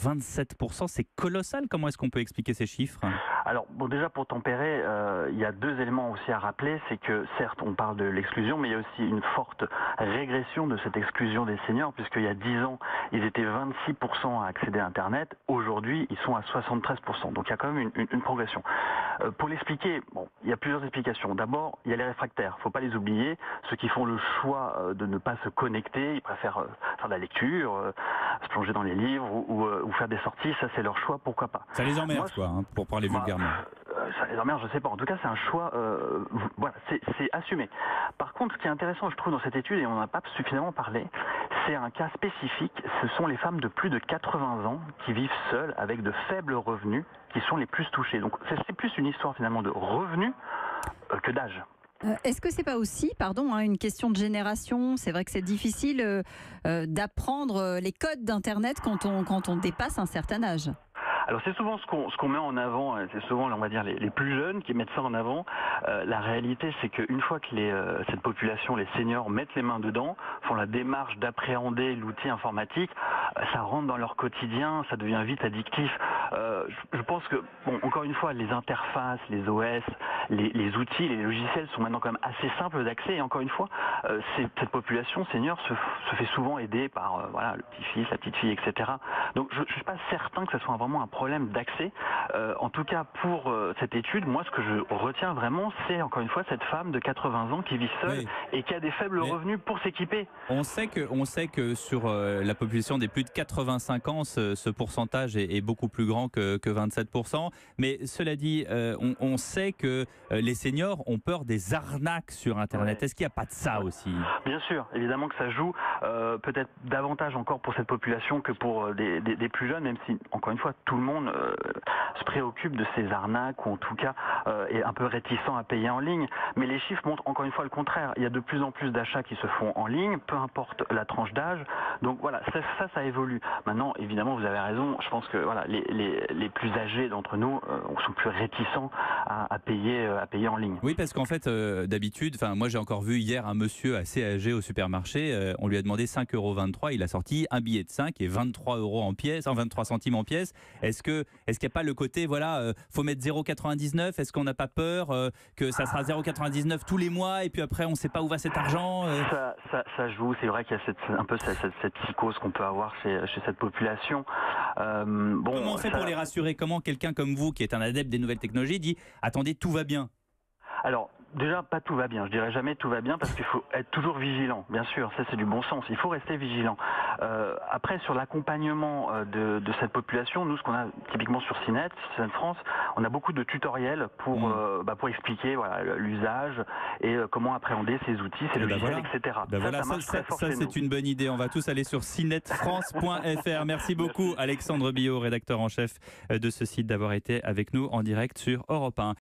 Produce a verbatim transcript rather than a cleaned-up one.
vingt-sept pour cent. C'est colossal. Comment est-ce qu'on peut expliquer ces chiffres ? Alors, bon, déjà pour tempérer, euh, il y a deux éléments aussi à rappeler. C'est que certes, on parle de l'exclusion, mais il y a aussi une forte régression de cette exclusion des seniors, puisqu'il y a dix ans, ils étaient vingt-six pour cent à accéder à Internet. Aujourd'hui, ils sont à soixante-treize pour cent. Donc il y a quand même une, une, une progression. Euh, pour l'expliquer, bon, il y a plusieurs explications. D'abord, il y a les réfractaires. Il ne faut pas les oublier. Ceux qui font le choix euh, de ne pas se connecter, ils préfèrent euh, faire de la lecture, euh, se plonger dans les livres ou, ou, euh, ou faire des sorties. Ça, c'est leur choix. Pourquoi pas ? Ça les emmerde, Moi, quoi, hein, pour parler bah, vulgairement. Euh, ça les emmerde, je sais pas. En tout cas, c'est un choix. Euh, voilà, c'est, c'est assumé. Par contre, ce qui est intéressant, je trouve, dans cette étude, et on n'en a pas suffisamment parlé, c'est un cas spécifique. Ce sont les femmes de plus de quatre-vingts ans qui vivent seules avec de faibles revenus qui sont les plus touchées. Donc, c'est, c'est plus une histoire finalement de revenus euh, que d'âge. Euh, est-ce que c'est pas aussi, pardon, hein, une question de génération ? C'est vrai que c'est difficile euh, euh, d'apprendre euh, les codes d'Internet quand on, quand on dépasse un certain âge. Alors c'est souvent ce qu'on ce qu'on met en avant, c'est souvent on va dire les, les plus jeunes qui mettent ça en avant. Euh, la réalité c'est qu'une fois que les, euh, cette population, les seniors mettent les mains dedans, font la démarche d'appréhender l'outil informatique, euh, ça rentre dans leur quotidien, ça devient vite addictif. Euh, je, je pense que bon, encore une fois, les interfaces, les O S, les, les outils, les logiciels sont maintenant quand même assez simples d'accès. Et encore une fois, euh, c'est, cette population senior se, se fait souvent aider par euh, voilà le petit-fils, la petite-fille, et cetera. Donc je, je suis pas certain que ce soit vraiment un problème d'accès. Euh, en tout cas, pour euh, cette étude, moi, ce que je retiens vraiment, c'est encore une fois cette femme de quatre-vingts ans qui vit seule Oui. et qui a des faibles Mais revenus pour s'équiper. On sait que, on sait que sur euh, la population des plus de quatre-vingt-cinq ans, ce, ce pourcentage est, est beaucoup plus grand que, que vingt-sept pour cent. Mais cela dit, euh, on, on sait que euh, les seniors ont peur des arnaques sur Internet. Ouais. Est-ce qu'il n'y a pas de ça aussi ? Bien sûr, évidemment que ça joue, euh, peut-être davantage encore pour cette population que pour des, des, des plus jeunes, même si, encore une fois, tout le monde euh, se préoccupe de ces arnaques ou en tout cas euh, est un peu réticent à payer en ligne. Mais les chiffres montrent encore une fois le contraire. Il y a de plus en plus d'achats qui se font en ligne, peu importe la tranche d'âge. Donc voilà, ça, ça, ça évolue. Maintenant, évidemment, vous avez raison. Je pense que voilà, les, les, les plus âgés d'entre nous euh, sont plus réticents à, à payer, à payer en ligne. Oui, parce qu'en fait, euh, d'habitude, enfin, moi j'ai encore vu hier un monsieur assez âgé au supermarché. Euh, on lui a demandé cinq euros vingt-trois. Il a sorti un billet de cinq et vingt-trois euros en pièces, vingt-trois centimes en pièces. Est-ce que, est-ce qu'il n'y a pas le côté, voilà, euh, faut mettre zéro virgule quatre-vingt-dix-neuf ? Est-ce qu'on n'a pas peur euh, que ça sera zéro virgule quatre-vingt-dix-neuf tous les mois et puis après on ne sait pas où va cet argent euh... ça, ça, ça joue. C'est vrai qu'il y a cette, un peu cette, cette, cette psychose qu'on peut avoir chez, chez cette population. Euh, bon, Comment on fait ça... pour les rassurer ? Comment quelqu'un comme vous, qui est un adepte des nouvelles technologies, dit « Attendez, tout va bien ». Alors, déjà, pas tout va bien. Je dirais jamais tout va bien parce qu'il faut être toujours vigilant. Bien sûr, ça c'est du bon sens. Il faut rester vigilant. Euh, après, sur l'accompagnement euh, de, de cette population, nous, ce qu'on a typiquement sur CNET, CNET France, on a beaucoup de tutoriels pour, mmh. euh, bah, pour expliquer voilà, l'usage et euh, comment appréhender ces outils, ces et logiciels, bah voilà. et cetera. Bah ça, voilà, ça, marche ça, très ça, fort ça chez c'est nous. une bonne idée. On va tous aller sur cinet france point f r. Merci beaucoup, Merci. Alexandre Billot, rédacteur en chef de ce site, d'avoir été avec nous en direct sur Europe un.